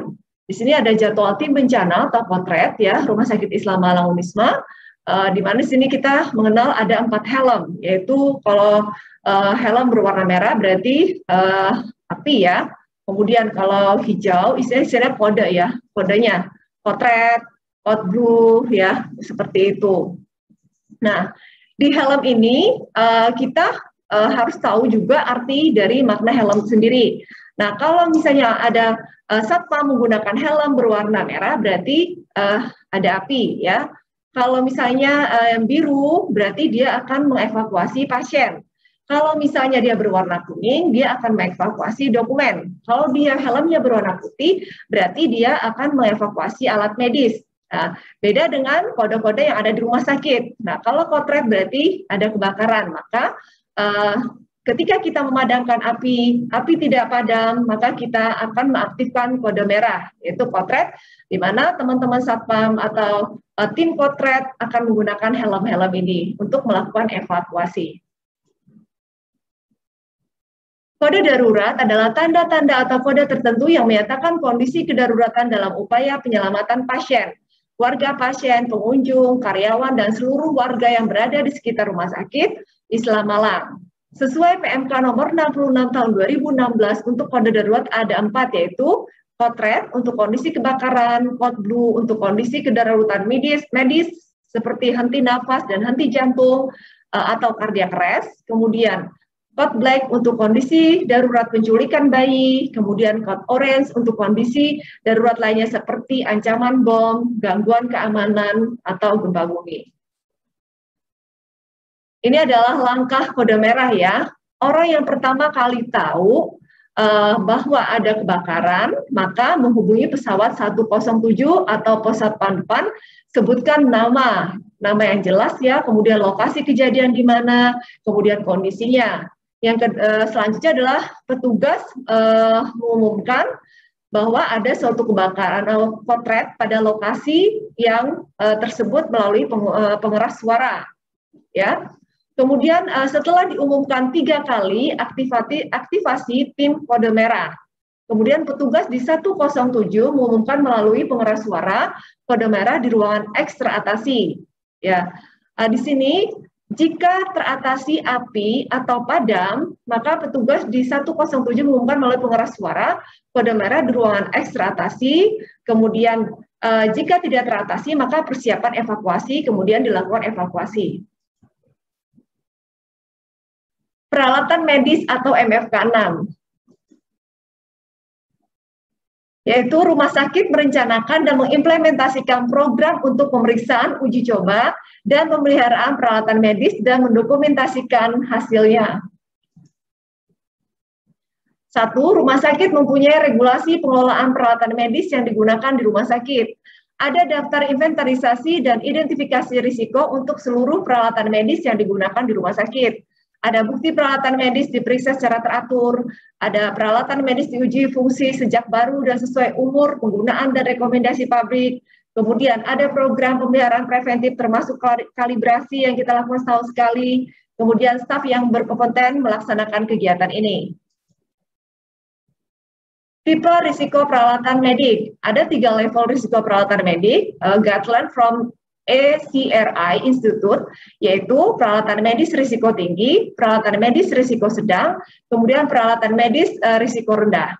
Di sini ada jadwal tim bencana atau potret ya Rumah Sakit Islam Malang Unisma, uh, di mana di sini kita mengenal ada empat helm, yaitu kalau uh, helm berwarna merah berarti uh, api ya. Kemudian kalau hijau istilah-istilah kode ya, kodenya potret, code blue ya, seperti itu. Nah, di helm ini uh, kita uh, harus tahu juga arti dari makna helm sendiri. Nah, kalau misalnya ada uh, satpam menggunakan helm berwarna merah, berarti uh, ada api ya. Kalau misalnya uh, yang biru, berarti dia akan mengevakuasi pasien. Kalau misalnya dia berwarna kuning, dia akan mengevakuasi dokumen. Kalau dia helmnya berwarna putih, berarti dia akan mengevakuasi alat medis. Nah, beda dengan kode-kode yang ada di rumah sakit. Nah, kalau potret berarti ada kebakaran, maka uh, ketika kita memadamkan api, api tidak padam, maka kita akan mengaktifkan kode merah, yaitu potret, di mana teman-teman satpam atau uh, tim potret akan menggunakan helm-helm ini untuk melakukan evakuasi. Kode darurat adalah tanda-tanda atau kode tertentu yang menyatakan kondisi kedaruratan dalam upaya penyelamatan pasien, warga pasien, pengunjung, karyawan, dan seluruh warga yang berada di sekitar Rumah Sakit Islam Malang. Sesuai P M K nomor enam puluh enam tahun dua ribu enam belas, untuk kode darurat ada empat, yaitu potret untuk kondisi kebakaran, code blue untuk kondisi kedaruratan medis, medis seperti henti nafas dan henti jantung uh, atau cardiac arrest, kemudian code black untuk kondisi darurat penculikan bayi, kemudian code orange untuk kondisi darurat lainnya seperti ancaman bom, gangguan keamanan, atau gempa bumi. Ini adalah langkah kode merah ya. Orang yang pertama kali tahu uh, bahwa ada kebakaran, maka menghubungi pesawat satu nol tujuh atau pos satpam depan, sebutkan nama, nama yang jelas ya, kemudian lokasi kejadian di mana, kemudian kondisinya. Yang ke, uh, selanjutnya adalah petugas uh, mengumumkan bahwa ada suatu kebakaran atau potret pada lokasi yang uh, tersebut melalui peng, uh, pengeras suara, ya. Kemudian uh, setelah diumumkan tiga kali aktivasi, aktivasi tim kode merah. Kemudian petugas di satu nol tujuh mengumumkan melalui pengeras suara kode merah di ruangan ekstra atasi. Ya, uh, di sini jika teratasi api atau padam, maka petugas di satu nol tujuh mengumumkan melalui pengeras suara kode merah di ruangan ekstra atasi. Kemudian uh, jika tidak teratasi, maka persiapan evakuasi, kemudian dilakukan evakuasi. Peralatan medis atau M F K enam, yaitu rumah sakit merencanakan dan mengimplementasikan program untuk pemeriksaan, uji coba, dan pemeliharaan peralatan medis dan mendokumentasikan hasilnya. Satu, rumah sakit mempunyai regulasi pengelolaan peralatan medis yang digunakan di rumah sakit. Ada daftar inventarisasi dan identifikasi risiko untuk seluruh peralatan medis yang digunakan di rumah sakit. Ada bukti peralatan medis diperiksa secara teratur, ada peralatan medis diuji fungsi sejak baru dan sesuai umur, penggunaan dan rekomendasi pabrik. Kemudian ada program pemeliharaan preventif termasuk kalibrasi yang kita lakukan setahun sekali. Kemudian staf yang berkompeten melaksanakan kegiatan ini. Tipe risiko peralatan medik. Ada tiga level risiko peralatan medik, uh, guideline from A C R I Institute, yaitu peralatan medis risiko tinggi, peralatan medis risiko sedang, kemudian peralatan medis uh, risiko rendah.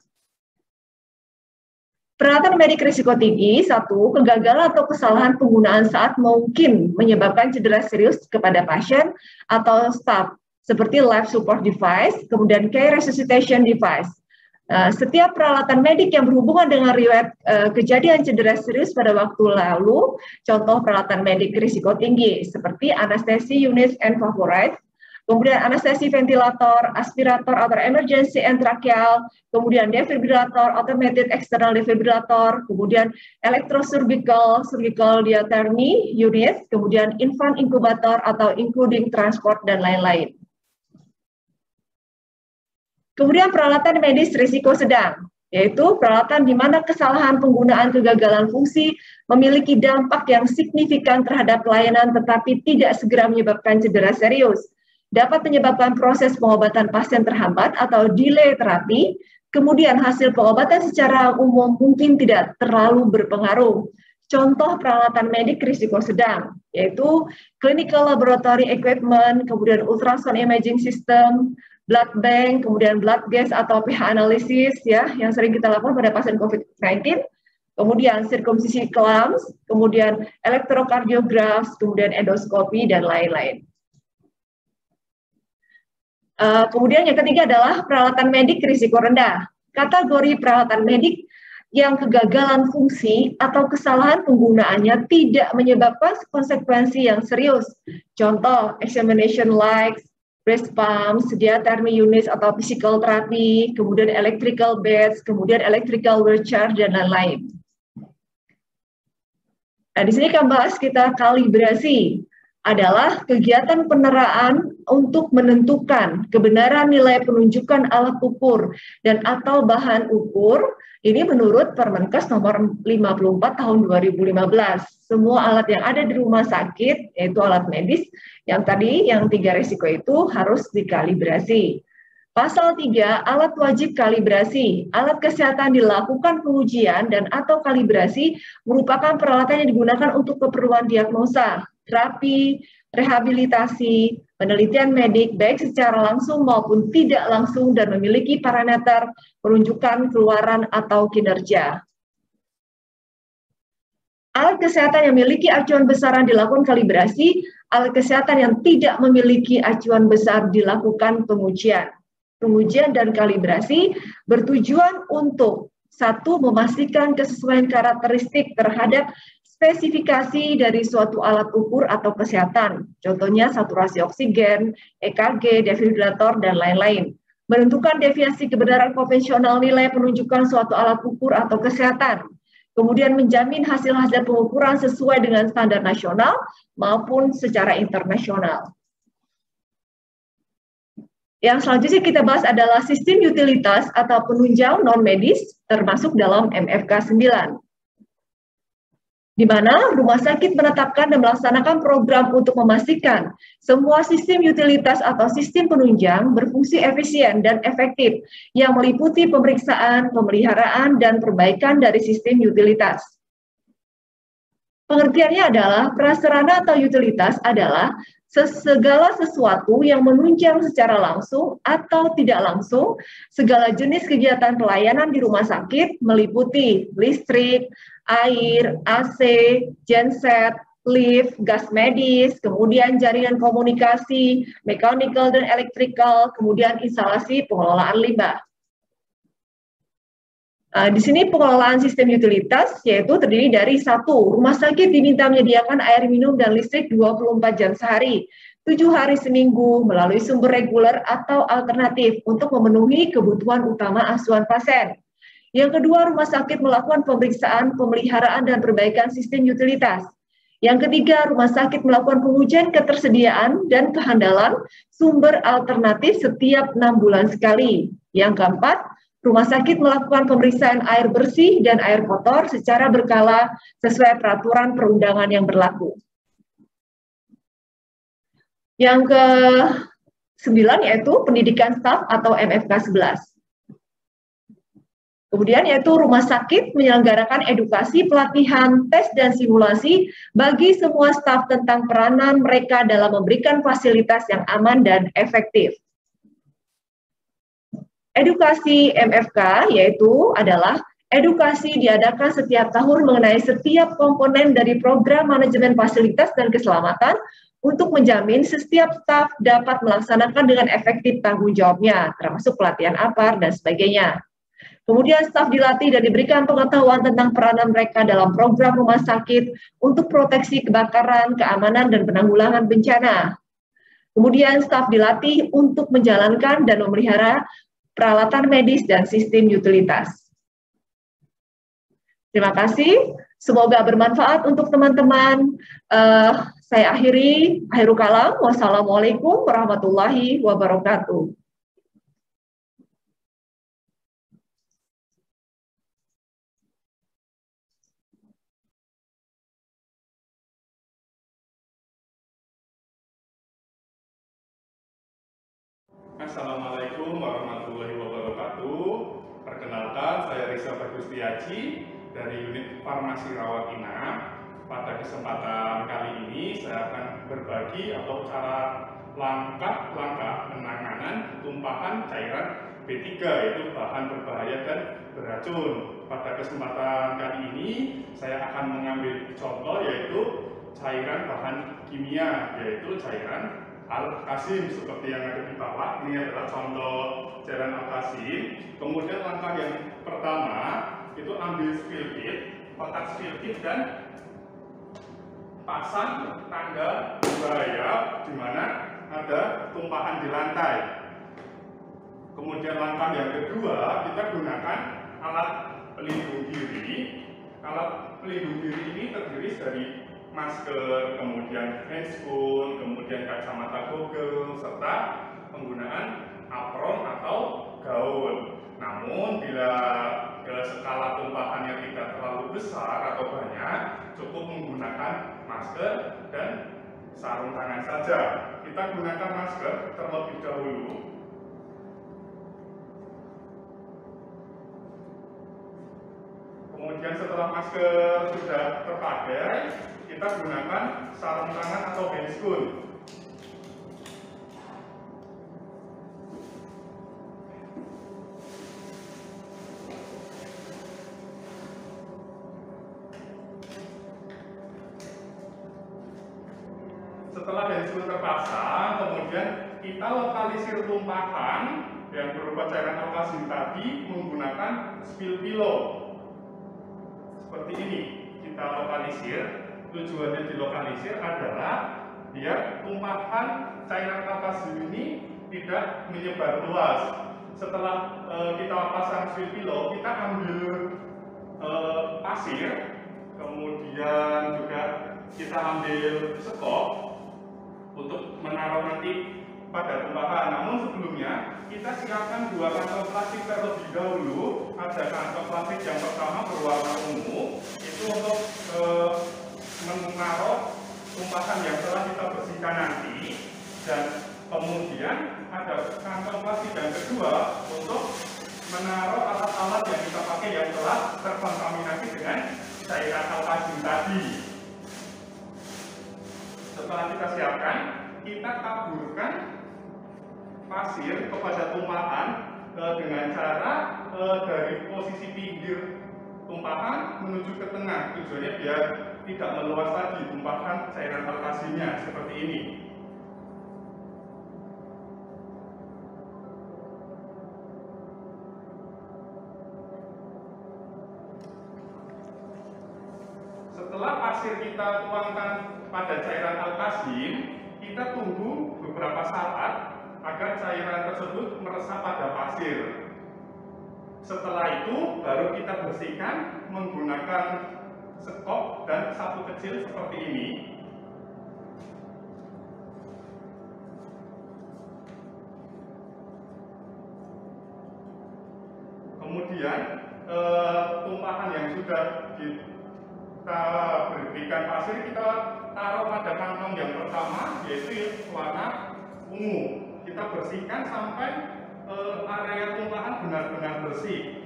Peralatan medik risiko tinggi, satu, kegagalan atau kesalahan penggunaan saat mungkin menyebabkan cedera serius kepada pasien atau staf, seperti life support device, kemudian care resuscitation device. Uh, setiap peralatan medik yang berhubungan dengan riwayat uh, kejadian cedera serius pada waktu lalu, contoh peralatan medik risiko tinggi, seperti anestesi unit and favorite, kemudian anestesi ventilator, aspirator atau emergency and tracheal, kemudian defibrillator, automated external defibrillator, kemudian electrosurgical, surgical diathermy unit, kemudian infant incubator atau including transport, dan lain-lain. Kemudian peralatan medis risiko sedang, yaitu peralatan di mana kesalahan penggunaan kegagalan fungsi memiliki dampak yang signifikan terhadap pelayanan tetapi tidak segera menyebabkan cedera serius. dapat menyebabkan proses pengobatan pasien terhambat atau delay terapi. Kemudian hasil pengobatan secara umum mungkin tidak terlalu berpengaruh. Contoh peralatan medik risiko sedang, yaitu clinical laboratory equipment, kemudian ultrasound imaging system, blood bank, kemudian blood gas atau pH analysis, ya, yang sering kita lakukan pada pasien COVID sembilan belas, kemudian circumcision clamps, kemudian elektrokardiograf, kemudian endoskopi, dan lain-lain. Uh, kemudian yang ketiga adalah peralatan medik risiko rendah. Kategori peralatan medik yang kegagalan fungsi atau kesalahan penggunaannya tidak menyebabkan konsekuensi yang serius. Contoh, examination lights, breast pumps, diathermy units atau physical therapy, kemudian electrical beds, kemudian electrical wheel charge, dan lain-lain. Nah, di sini kami bahas kita kalibrasi adalah kegiatan peneraan untuk menentukan kebenaran nilai penunjukan alat ukur dan atau bahan ukur. Ini menurut Permenkes nomor lima puluh empat tahun dua ribu lima belas. Semua alat yang ada di rumah sakit, yaitu alat medis, yang tadi yang tiga risiko itu harus dikalibrasi. Pasal tiga, alat wajib kalibrasi. Alat kesehatan dilakukan pengujian dan atau kalibrasi merupakan peralatan yang digunakan untuk keperluan diagnosa, terapi, rehabilitasi, penelitian medik baik secara langsung maupun tidak langsung dan memiliki parameter penunjukan keluaran atau kinerja. Alat kesehatan yang memiliki acuan besaran dilakukan kalibrasi, alat kesehatan yang tidak memiliki acuan besar dilakukan pengujian. Pengujian dan kalibrasi bertujuan untuk satu, memastikan kesesuaian karakteristik terhadap spesifikasi dari suatu alat ukur atau kesehatan, contohnya saturasi oksigen, E K G, defibrilator, dan lain-lain. Menentukan deviasi kebenaran konvensional nilai penunjukan suatu alat ukur atau kesehatan. Kemudian menjamin hasil-hasil pengukuran sesuai dengan standar nasional maupun secara internasional. Yang selanjutnya kita bahas adalah sistem utilitas atau penunjang non-medis termasuk dalam M F K sembilan. Di mana rumah sakit menetapkan dan melaksanakan program untuk memastikan semua sistem utilitas atau sistem penunjang berfungsi efisien dan efektif yang meliputi pemeriksaan, pemeliharaan, dan perbaikan dari sistem utilitas. Pengertiannya adalah prasarana atau utilitas adalah segala sesuatu yang menunjang secara langsung atau tidak langsung segala jenis kegiatan pelayanan di rumah sakit meliputi listrik, air, A C, genset, lift, gas medis, kemudian jaringan komunikasi, mechanical dan electrical, kemudian instalasi pengelolaan limbah. Uh, di sini pengelolaan sistem utilitas yaitu terdiri dari satu, rumah sakit diminta menyediakan air minum dan listrik dua puluh empat jam sehari, tujuh hari seminggu melalui sumber reguler atau alternatif untuk memenuhi kebutuhan utama asuhan pasien. Yang kedua, rumah sakit melakukan pemeriksaan, pemeliharaan, dan perbaikan sistem utilitas. Yang ketiga, rumah sakit melakukan pengujian ketersediaan dan kehandalan sumber alternatif setiap enam bulan sekali. Yang keempat, rumah sakit melakukan pemeriksaan air bersih dan air kotor secara berkala sesuai peraturan perundangan yang berlaku. Yang ke sembilan yaitu pendidikan staf atau M F K sebelas. Kemudian yaitu rumah sakit menyelenggarakan edukasi, pelatihan, tes, dan simulasi bagi semua staf tentang peranan mereka dalam memberikan fasilitas yang aman dan efektif. Edukasi M F K yaitu adalah edukasi diadakan setiap tahun mengenai setiap komponen dari program manajemen fasilitas dan keselamatan untuk menjamin setiap staf dapat melaksanakan dengan efektif tanggung jawabnya, termasuk pelatihan A P A R dan sebagainya. Kemudian staf dilatih dan diberikan pengetahuan tentang peranan mereka dalam program rumah sakit untuk proteksi kebakaran, keamanan, dan penanggulangan bencana. Kemudian staf dilatih untuk menjalankan dan memelihara peralatan medis dan sistem utilitas. Terima kasih, semoga bermanfaat untuk teman-teman. Uh, saya akhiri, akhirul kalam. Wassalamualaikum warahmatullahi wabarakatuh. Assalamualaikum warahmatullahi wabarakatuh. Perkenalkan, saya Rizal Bagustiaji dari unit Farmasi Rawat Inap. Pada kesempatan kali ini saya akan berbagi atau cara langkah-langkah penanganan tumpahan cairan B tiga, yaitu bahan berbahaya dan beracun. Pada kesempatan kali ini saya akan mengambil contoh yaitu cairan bahan kimia, yaitu cairan Al-Qasim seperti yang ada di bawah. Ini adalah contoh cairan Al-Qasim. Kemudian langkah yang pertama itu ambil spill kit, kotak spill kit dan pasang tanda berbahaya di mana ada tumpahan di lantai. Kemudian langkah yang kedua, kita gunakan alat pelindung diri. Alat pelindung diri ini terdiri dari masker, kemudian handscoon, kemudian kacamata Google, serta penggunaan apron atau gaun. Namun bila skala tumpahannya tidak terlalu besar atau banyak, cukup menggunakan masker dan sarung tangan saja. Kita gunakan masker terlebih dahulu. Kemudian setelah masker sudah terpakai, kita gunakan sarung tangan atau handscoon. Setelah handscoon terpasang, kemudian kita lokalisir tumpahan yang berupa cairan Al-Qasim tadi menggunakan spill pillow. Seperti ini kita lokalisir. Tujuannya dilokalisir adalah biar tumpahan cairan Al-Qasim ini tidak menyebar luas. Setelah e, kita pasang spill pillow, kita ambil e, pasir, kemudian juga kita ambil sekop untuk menaruh nanti pada tumpahan. Namun sebelumnya kita siapkan dua kantong plastik terlebih dahulu. Ada kantong plastik yang pertama berwarna ungu, itu untuk e, menaruh tumpahan yang telah kita bersihkan nanti, dan kemudian ada kantong plastik yang kedua untuk menaruh alat-alat yang kita pakai yang telah terkontaminasi dengan cairan Al-Qasim tadi. Setelah kita siapkan, kita taburkan pasir kepada tumpahan e, dengan cara e, dari posisi pinggir tumpahan menuju ke tengah. Tujuannya biar tidak meluas lagi tumpahan cairan Al-Qasimnya seperti ini. Setelah pasir kita tuangkan pada cairan Al-Qasim, kita tunggu beberapa saat agar cairan tersebut meresap pada pasir. Setelah itu baru kita bersihkan menggunakan sekop dan sapu kecil seperti ini. Kemudian eh, tumpahan yang sudah kita berikan pasir kita taruh pada kantong yang pertama, yaitu warna ungu. Kita bersihkan sampai Uh, area tumpahan benar-benar bersih.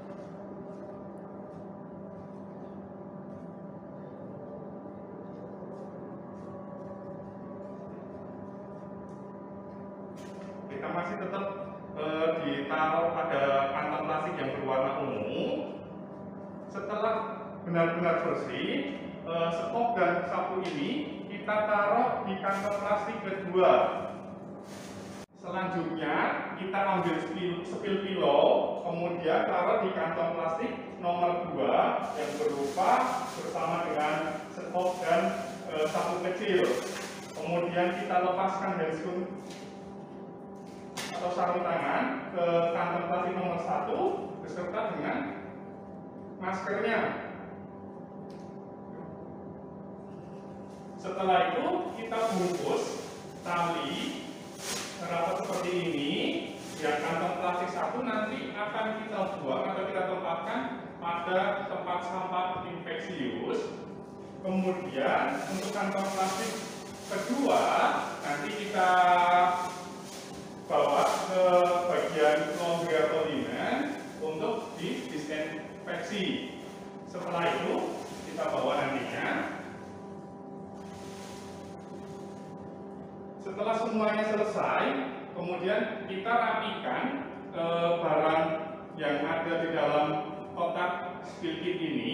Kita masih tetap uh, ditaruh pada kantong plastik yang berwarna ungu. Setelah benar-benar bersih, uh, sekop dan sapu ini kita taruh di kantong plastik kedua. Selanjutnya kita ambil spill, spill pillow, kemudian taruh di kantong plastik nomor dua yang berupa bersama dengan sekop dan e, sapu kecil. Kemudian kita lepaskan handscoon atau sarung tangan ke kantong plastik nomor satu beserta dengan maskernya. Setelah itu kita bungkus tali rapat seperti ini, yang kantong plastik satu nanti akan kita buang atau kita tempatkan pada tempat sampah infeksius. Kemudian untuk kantong plastik kedua nanti kita bawa ke bagian laundry atau linen untuk didisinfeksi. Setelah itu kita bawa nantinya. Setelah semuanya selesai, kemudian kita rapikan eh, barang yang ada di dalam kotak spill kit ini.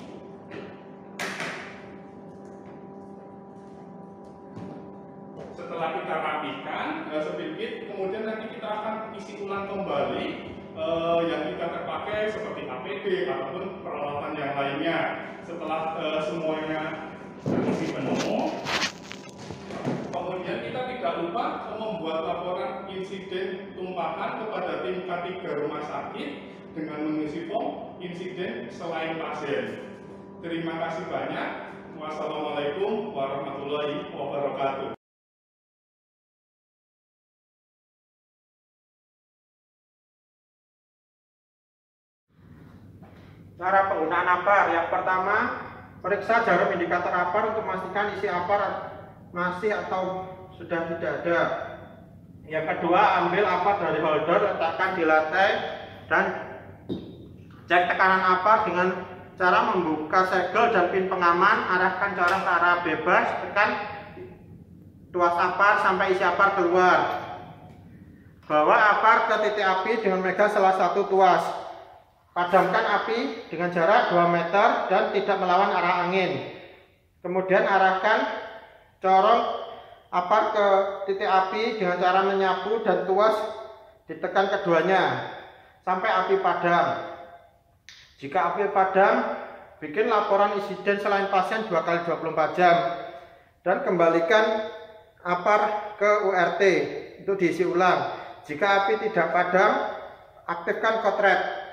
Setelah kita rapikan eh, spill kit, kemudian nanti kita akan isi ulang kembali eh, yang kita terpakai seperti A P D ataupun peralatan yang lainnya. Setelah eh, semuanya terisi penuh, kemudian kita tidak lupa membuat laporan insiden tumpahan kepada tim K tiga rumah sakit dengan mengisi form insiden selain pasien. Terima kasih banyak. Wassalamualaikum warahmatullahi wabarakatuh. Cara penggunaan apar. Yang pertama, periksa jarum indikator apar untuk memastikan isi apar masih atau sudah tidak ada. Yang kedua, ambil apar dari holder, letakkan di lantai dan cek tekanan apar dengan cara membuka segel dan pin pengaman. Arahkan corong ke arah bebas, tekan tuas apar sampai isi apar keluar. Bawa apar ke titik api dengan megang salah satu tuas. Padamkan api dengan jarak dua meter dan tidak melawan arah angin. Kemudian arahkan corong apar ke titik api dengan cara menyapu dan tuas ditekan keduanya sampai api padam. Jika api padam, bikin laporan insiden selain pasien dua kali dua puluh empat jam dan kembalikan apar ke U R T untuk diisi ulang. Jika api tidak padam, aktifkan kotret.